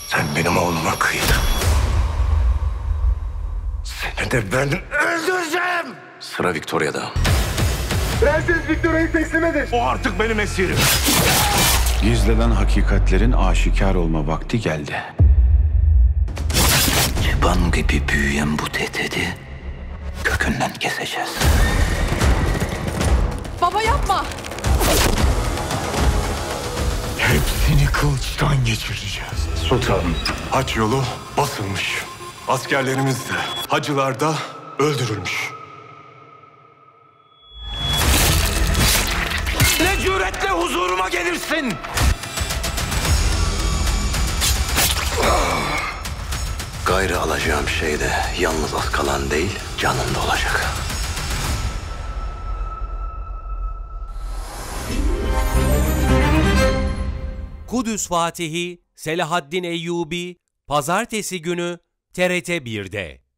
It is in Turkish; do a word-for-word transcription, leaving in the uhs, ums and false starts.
Sen benim oğluma kıydın. Seni de ben öldüreceğim. Sıra Victoria'da. Prenses Victoria'yı teslim edin. O artık benim esirim. Gizlenen hakikatlerin aşikar olma vakti geldi. Çıban gibi büyüyen bu tehdidi kökünden keseceğiz. Baba yapma. Hepsini kılıçtan geçireceğiz. Sultanım, haç yolu basılmış. Askerlerimiz de, hacılar da öldürülmüş. Ne cüretle huzuruma gelirsin? Gayrı alacağım şey de yalnız az kalan değil, canında olacak. Kudüs Fatihi Selahaddin Eyyubi Pazartesi günü T R T bir'de.